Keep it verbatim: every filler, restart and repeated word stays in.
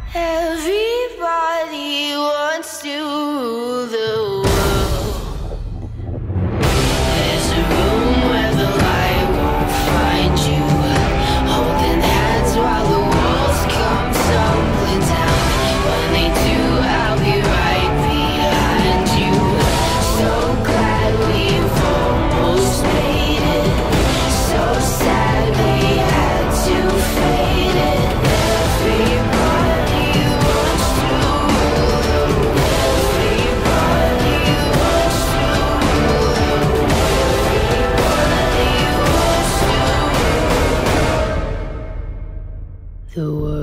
Everybody wants to rule the world. There's a room where the light won't find you, holding hands while the walls come tumbling down. When they do, I'll be right behind you. So glad we've almost made it. So sad we had to fade it. Everybody wants to rule the world. Everybody wants to rule the world. Everybody wants to rule the world.